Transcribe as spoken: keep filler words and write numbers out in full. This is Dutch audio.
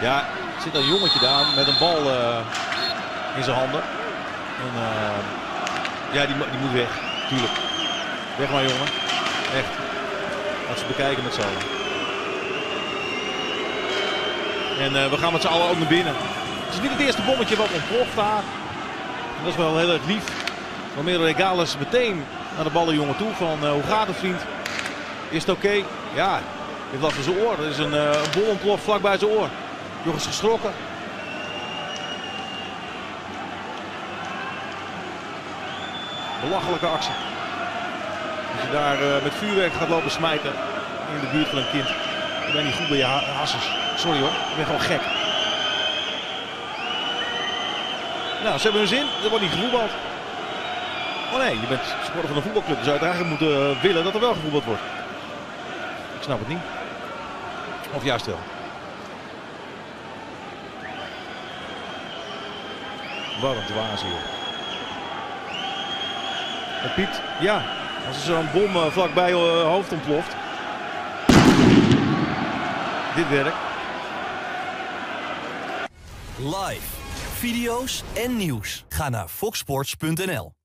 Ja, er zit een jongetje daar met een bal uh, in zijn handen. En, uh, ja, die, die moet weg. Tuurlijk. Weg maar, jongen. Echt. Laat ze bekijken met z'n allen. En uh, we gaan met z'n allen ook naar binnen. Het is niet het eerste bommetje wat ontploft daar. En dat is wel heel erg lief. Romero Regales meteen naar de ballenjongen toe van uh, hoe gaat het, vriend? Is het oké? Okay? Ja, hij heeft last van zijn oor. Er is een, uh, een bol ontploft vlak bij zijn oor. Joch is geschrokken. Belachelijke actie. Als je daar uh, met vuurwerk gaat lopen smijten in de buurt van een kind. Je bent niet goed bij je ha hassers. Sorry hoor, ik ben gewoon gek. Nou, ze hebben hun zin. Er wordt niet gevoetbald. Oh nee, je bent supporter van een voetbalclub. Dus uiteraard moeten uh, willen dat er wel gevoetbald wordt. Ik snap het niet. Of juist wel. Wat een dwaas hier. En Piet, ja, als er zo'n bom uh, vlakbij je uh, hoofd ontploft. Dit werkt. Live, video's en nieuws. Ga naar fox sports punt n l.